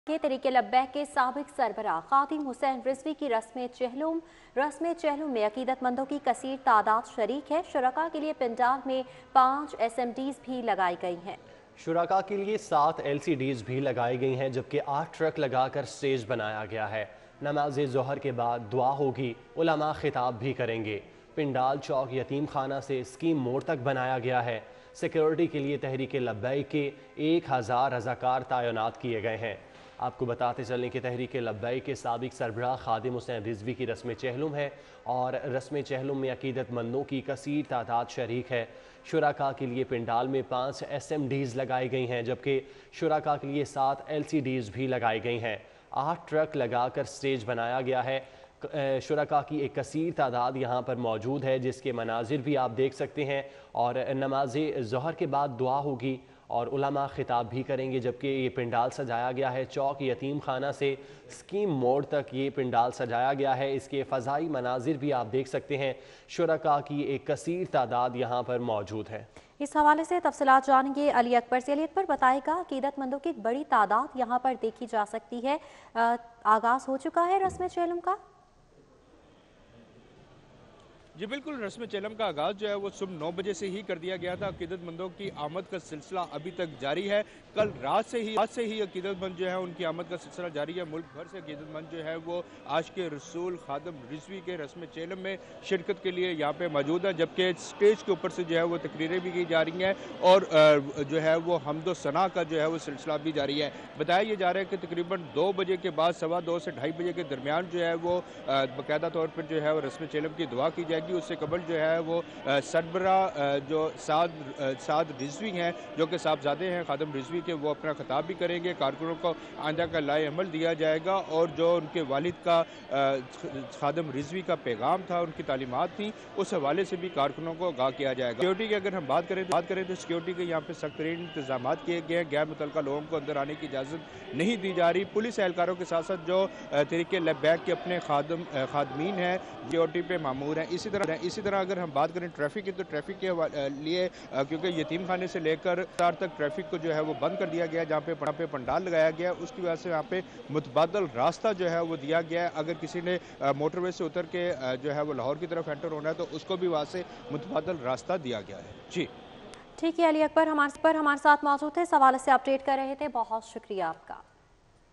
کے तहरीक लब्बैक के साबिक सरबराह खादिम हुसैन रिजवी की रस्म चहलुम में अकीदतमंदों की कसीर तादाद शरीक है। शुरका के लिए पंडाल में 5 SMDs भी लगाई गई हैं। शुरका के लिए 7 LCDs भी लगाई गई हैं, जबकि 8 ट्रक लगाकर स्टेज बनाया गया है। नमाज ज़ोहर के बाद दुआ होगी, उलमा खिताब भी करेंगे। पिंडाल चौक यतीम खाना से स्कीम मोड़ तक बनाया गया है। सिक्योरिटी के लिए तहरीक लब्बैक के 1000 रज़ाकार तैनात किए गए हैं। आपको बताते चलें कि तहरीक लब्बैक के साबिक सरबराह खादिम हुसैन रिजवी की रस्म चहलुम है और रस्म चहलुम में अकीदतमंदों की कसीर तादाद शरीक है। शुरका के लिए पिंडाल में 5 SMDs लगाई गई हैं, जबकि शुरका के लिए 7 LCDs भी लगाई गई हैं। 8 ट्रक लगाकर स्टेज बनाया गया है। शुरका की एक कसीर तादाद यहाँ पर मौजूद है, जिसके मनाजिर भी आप देख सकते हैं। और नमाज ज़ोहर के बाद दुआ होगी और उलमा खिताब भी करेंगे, जबकि ये पिंडाल सजाया गया है चौक यतीम खाना से स्कीम मोड़ तक ये पिंडाल सजाया गया है। इसके फ़ज़ाई मनाजिर भी आप देख सकते हैं। शुरका की एक कसीर तादाद यहाँ पर मौजूद है। इस हवाले से तफसीलात जानेंगे अली अकबर से। अली अकबर, बताएगा अकीदतमंदों की एक बड़ी तादाद यहाँ पर देखी जा सकती है। आगाज़ हो चुका है रस्म चहलुम का? जी बिल्कुल, रस्म चहलुम का आगाज़ जो है वो सुबह 9 बजे से ही कर दिया गया था। अकीदतमंदों की आमद का सिलसिला अभी तक जारी है। कल रात से ही अकीदतमंद जो है उनकी आमद का सिलसिला जारी है। मुल्क भर से अकीदतमंद जो है वो आशिक़ रसूल खादिम रिजवी के रस्म चहलुम में शिरकत के लिए यहाँ पे मौजूद है, जबकि स्टेज के ऊपर से जो है वो तकरीरें भी की जा रही हैं और जो है वो हम्दो सना का जो है वो सिलसिला भी जारी है। बताया ये जा रहा है कि तकरीबन 2 बजे के बाद 2:15 से 2:30 बजे के दरमियान जो है वो बाकायदा तौर पर जो है वो रस्म चहलुम की दुआ की जाएगी। उससे कबल जो है वो सरबराह जो साद रिजवी हैं, जो कि साहबजादे हैं खादिम रिजवी के, वो अपना खिताब भी करेंगे। कारकुनों को आइंदा का लाए अमल दिया जाएगा और जो उनके वालिद का खादिम रिजवी का पैगाम था, उनकी तालीमात थी, उस हवाले से भी कारकुनों को आगाह किया जाएगा। सिक्योरिटी की अगर हम बात करें तो सिक्योरिटी के यहाँ पे सख्त तरीन इंतजाम किए गए हैं। गैर मुतल्लका लोगों को अंदर आने की इजाज़त नहीं दी जा रही। पुलिस एहलकारों के साथ साथ जो तहरीक लब्बैक के अपने खादमीन हैं, सिक्योरिटी पे मामूर हैं। इसी तरह अगर हम बात करें ट्रैफिक की, तो ट्रैफिक के लिए क्योंकि यतीम खाने से लेकर तार तक ट्रैफिक को जो है वो बंद कर दिया गया, जहाँ पे पंडाल लगाया गया, उसकी वजह से यहाँ पे मुतबादल रास्ता जो है वो दिया गया है। अगर किसी ने मोटरवे से उतर के जो है वो लाहौर की तरफ एंटर होना है तो उसको भी वहाँ से मुतबादल रास्ता दिया गया है। जी ठीक है, अली अकबर हमारे साथ मौजूद थे, इस हवाले से अपडेट कर रहे थे। बहुत शुक्रिया आपका।